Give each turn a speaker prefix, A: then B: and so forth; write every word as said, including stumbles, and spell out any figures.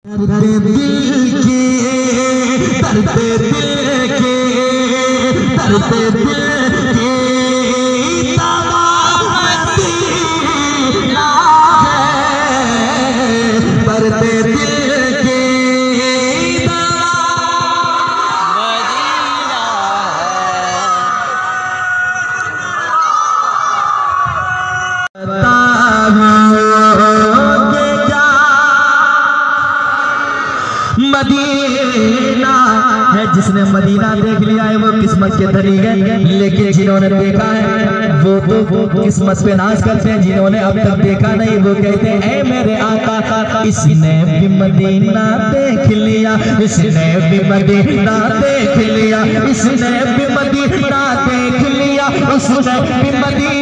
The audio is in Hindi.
A: दर्द दिल के दर्द दिल के दर्द दिल के दवा मदीना है, दर्द दिल के दवा मदीना है। मदीना है, जिसने मदीना देख लिया है वो किस्मत के धनी है, लेकिन जिन्होंने देखा है वो तो वो किस्मत पे नाज करते हैं। जिन्होंने अब तक देखा नहीं वो कहते हैं ऐ मेरे आका, इसने भी मदीना देख लिया, इसने भी मदीना देख लिया, इसने भी मदीना देख लिया, उसने भी मदीना